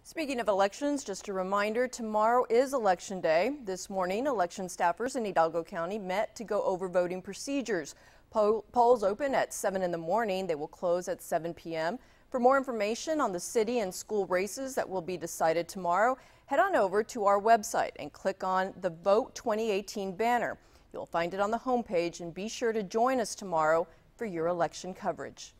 Speaking of elections, just a reminder, tomorrow is Election Day. This morning, election staffers in Hidalgo County met to go over voting procedures. Polls open at 7 in the morning. They will close at 7 p.m. For more information on the city and school races that will be decided tomorrow, head on over to our website and click on the Vote 2018 banner. You'll find it on the homepage, and be sure to join us tomorrow for your election coverage.